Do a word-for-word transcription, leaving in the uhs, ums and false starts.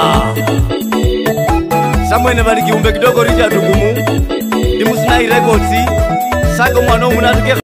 Samwene bali kiumbe kidogo Richard Okumu. Ndi Musnai Records. Sako mwana umunatuke